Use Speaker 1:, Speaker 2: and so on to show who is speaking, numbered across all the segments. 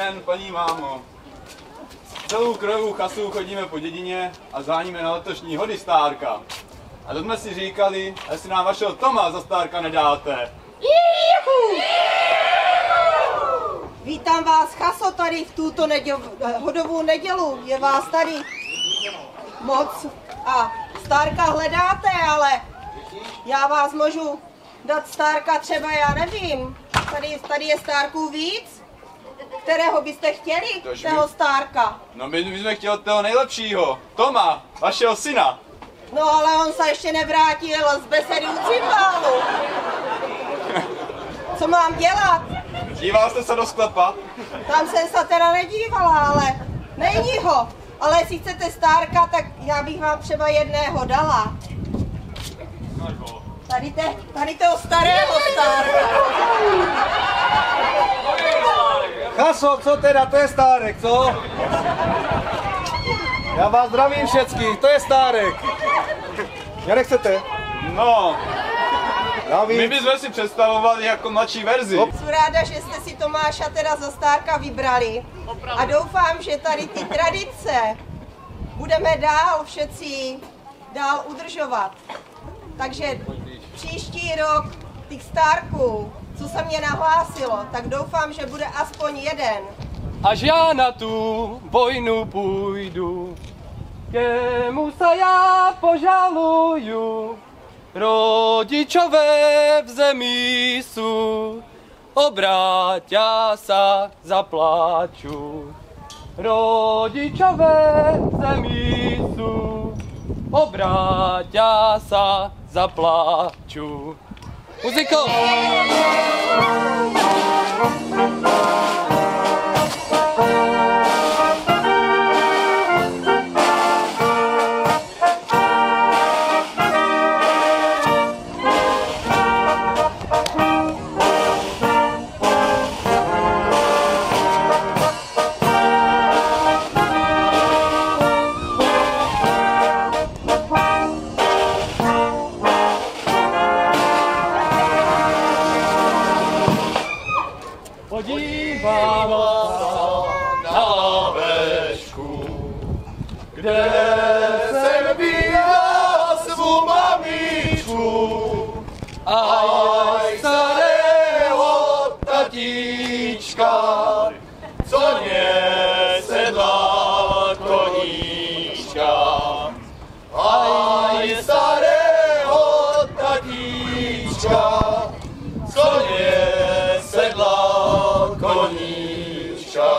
Speaker 1: den, paní mámo. Celou krojovou chasu chodíme po dědině a zháníme na letošní hody stárka. A to jsme si říkali, jestli nám vašeho Toma za stárka nedáte.
Speaker 2: Vítám vás, chaso, tady v tuto hodovou nedělu. Je vás tady moc a stárka hledáte, ale já vás můžu dát stárka třeba, já nevím. Tady je stárků víc. Kterého byste chtěli, toho stárka?
Speaker 1: No my bychom chtěli toho nejlepšího, Toma, vašeho syna.
Speaker 2: No ale on se ještě nevrátil z besedy u cymbálu. Co mám dělat?
Speaker 1: Díval jste se do sklepa?
Speaker 2: Tam jsem se teda nedívala, ale není ho. Ale jestli chcete stárka, tak já bych vám třeba jedného dala. Tady toho starého stárka.
Speaker 3: Chaso, co teda, to je stárek, co? Já vás zdravím všecky, to je stárek. Já nechcete?
Speaker 1: No, my bychom si představovali jako mladší verzi.
Speaker 2: Jsem ráda, že jste si Tomáša teda za stárka vybrali. A doufám, že tady ty tradice budeme dál všetci udržovat. Takže příští rok těch stárků, co se mě nahlásilo, tak doufám, že bude aspoň jeden.
Speaker 4: Až já na tu vojnu půjdu, jemu se já požaluju. Rodičové v zemi jsou, obráťa sa zapláču. Rodičové v zemi jsou, obráťa sa zapláču. Muziko! Podívám se na lavečku, kde jsem viděl svou mamičku a starého tatíčka, co nesedla koníčka. A starého tatíčka, co nesedla koníčka.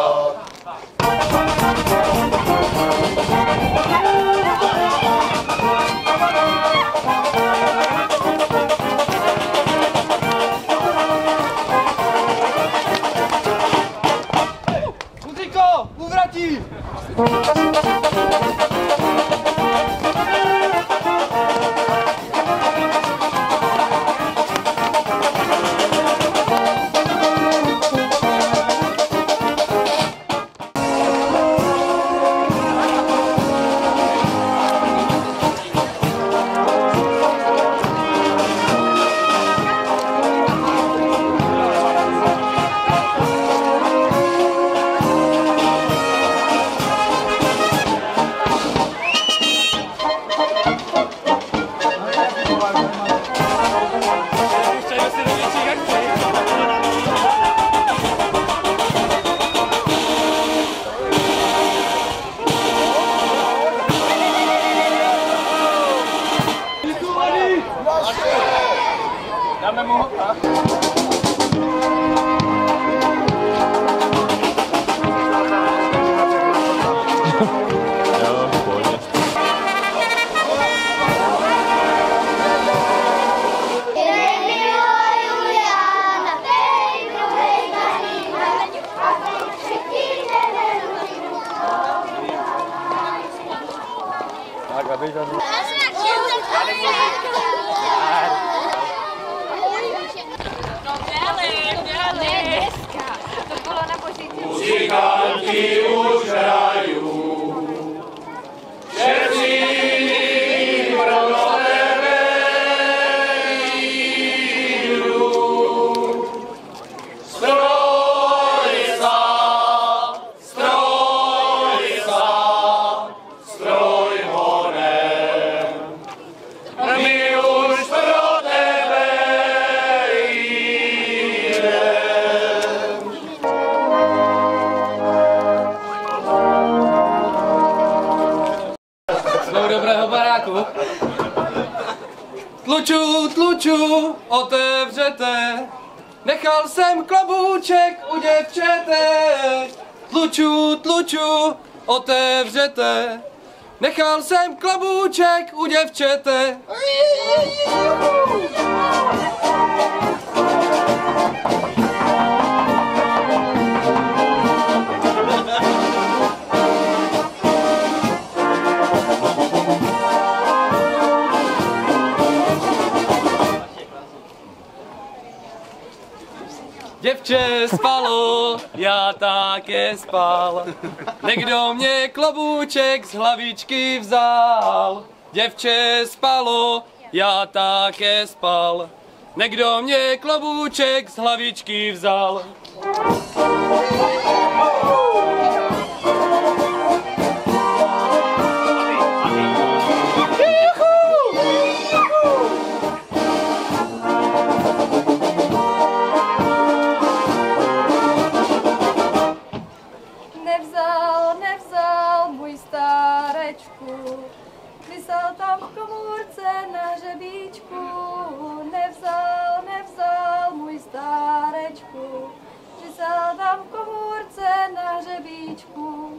Speaker 4: Muziko, uvratí! Dáme mu hota. Jo, v pohodě. Tak, aby to...
Speaker 5: Muzikanti už hrajou, všetci pro tebe jdou. Stroj sa
Speaker 4: tluču, otevřete. Nechal jsem klobouček u děvčete. Tluču, otevřete. Nechal jsem klobouček u děvčete. Děvče spalo, já také spal. Někdo mě klobouček z hlavičky vzal. Děvče spalo, já také spal. Někdo mě klobouček z hlavičky vzal.
Speaker 6: Nevzal můj stárečku, vysel tam v komůrce na hřebíčku. Nevzal můj stárečku, vysel tam v komůrce na hřebíčku.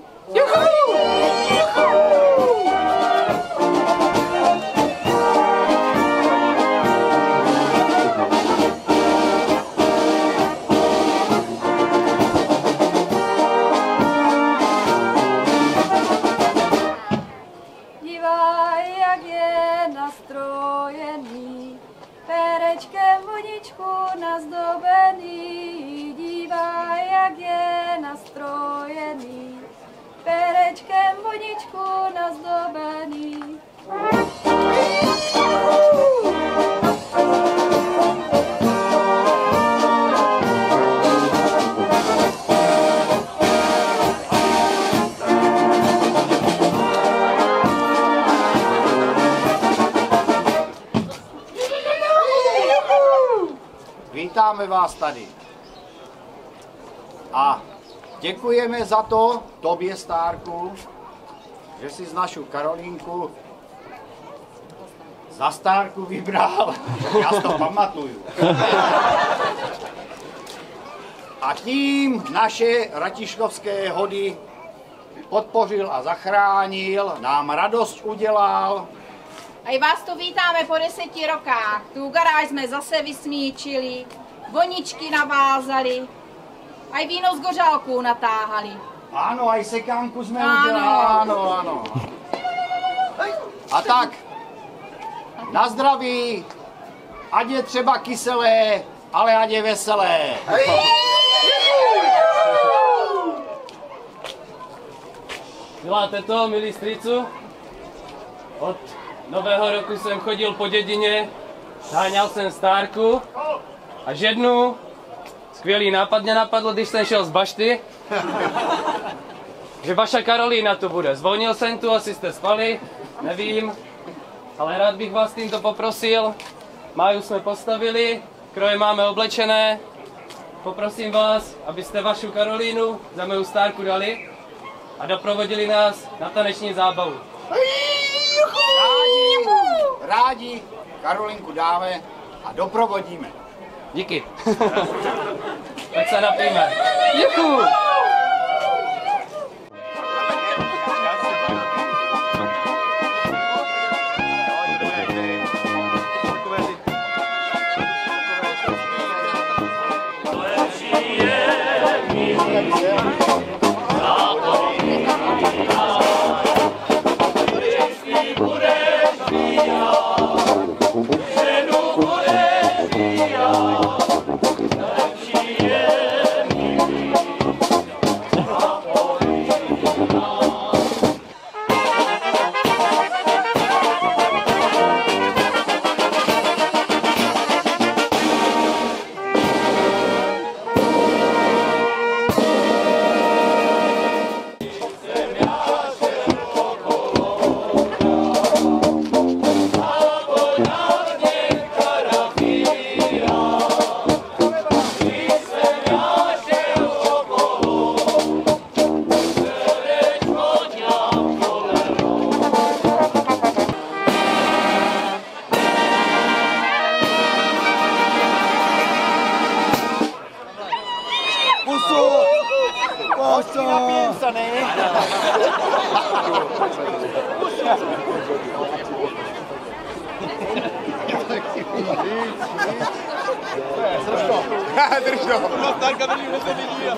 Speaker 6: Perečkem vodičku nazdobený, dívá, jak je nastrojený. Perečkem vodičku nazdobený.
Speaker 7: Vítáme vás tady. A děkujeme za to, tobě, Stárku, že jsi z našu Karolínku za Stárku vybral. Já si to pamatuju. A tím naše ratiškovské hody podpořil a zachránil, nám radost udělal.
Speaker 8: A i vás tu vítáme po 10 rokách. Tu garáž jsme zase vysmíčili, voničky navázali, a i víno z gořálků natáhali.
Speaker 7: Ano, a i sekánku jsme udělali. Ano. A tak, na zdraví, ať je třeba kyselé, ale ať je veselé.
Speaker 4: Děláte to, milí strýcu? Od nového roku jsem chodil po dědině, háňal jsem Stárku, až jednu skvělý nápad mě napadl, když jsem šel z bašty, že vaša Karolína tu bude. Zvonil jsem tu, asi jste spali, nevím, ale rád bych vás tímto poprosil. Máju jsme postavili, kroje máme oblečené. Poprosím vás, abyste vašu Karolínu za mou Stárku dali a doprovodili nás na taneční zábavu.
Speaker 7: Rádi Karolinku dáme a doprovodíme.
Speaker 4: Díky. Tak se napijeme. Děkuju.
Speaker 7: teda, ne?
Speaker 3: Drž to.
Speaker 1: Stárka drží ve sedení.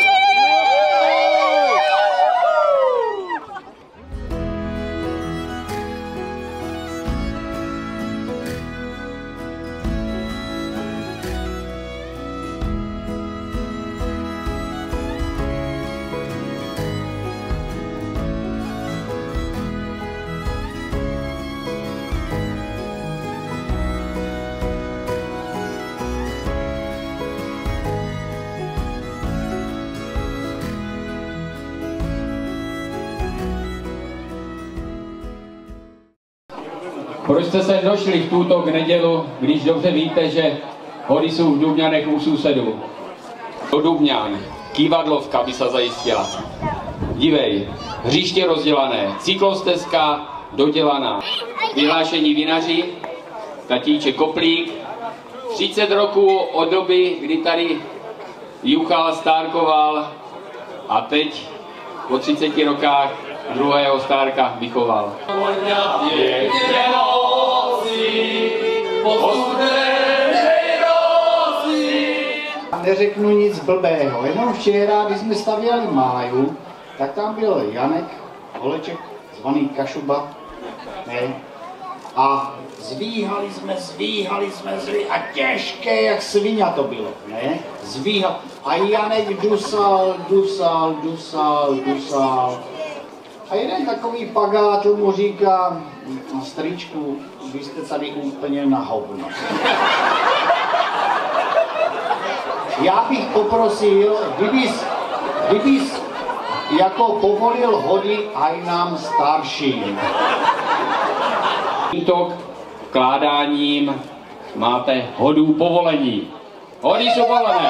Speaker 9: Proč jste sem došli v tuto k nedělu, když dobře víte, že hody jsou v Dubňanech u sousedů? Do Dubňan, kývadlovka by se zajistila. Dívej, hřiště rozdělané, cyklostezka dodělaná, vyhlášení vinaři, tatíček Koplík, 30 roků od doby, kdy tady juchal, stárkoval a teď po 30 rokách druhého stárka vychoval.
Speaker 7: Neřeknu nic blbého, jenom včera, když jsme stavěli Máju, tak tam byl Janek, holeček, zvaný Kašuba, ne? A zvíhali jsme a těžké jak svině to bylo, ne? Zvíhal. A Janek dusal. A jeden takový pagátor mu říká, stričku, vy jste tady úplně na hovno. Já bych poprosil, kdybys jako povolil hody aj nám starším.
Speaker 9: Tímto vkládáním máte hodů povolení. Hody jsou povolené.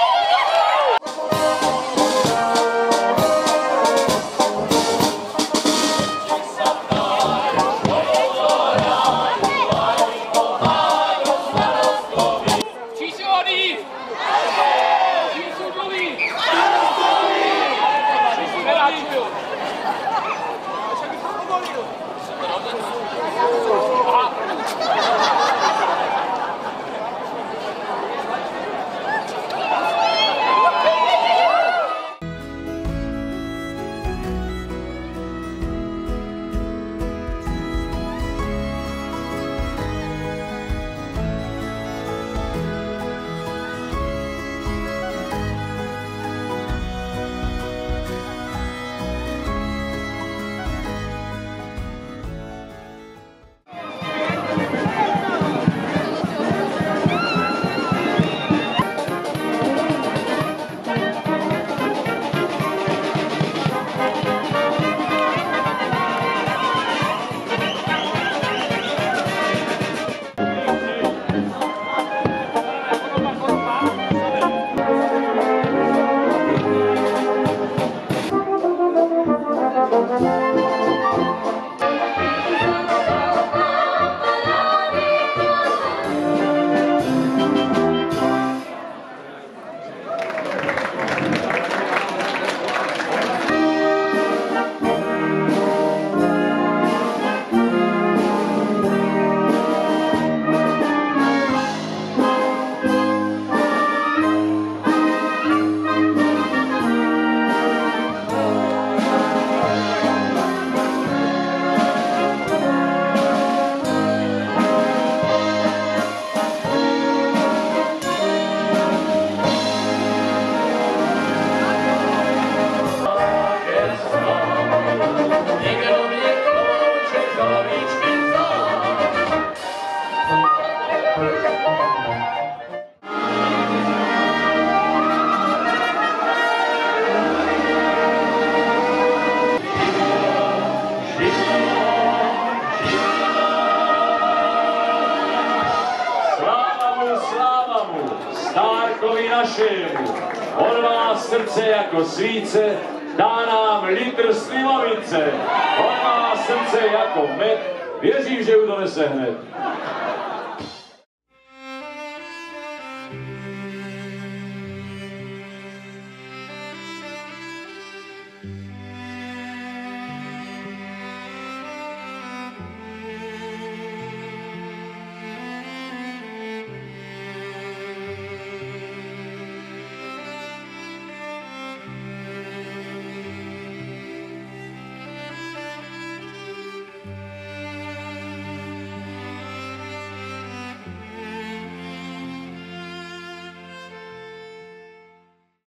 Speaker 5: Stárkovi našemu, on má srdce jako svíce, dá nám litr slivovice. On má srdce jako med, věřím, že udonese hned.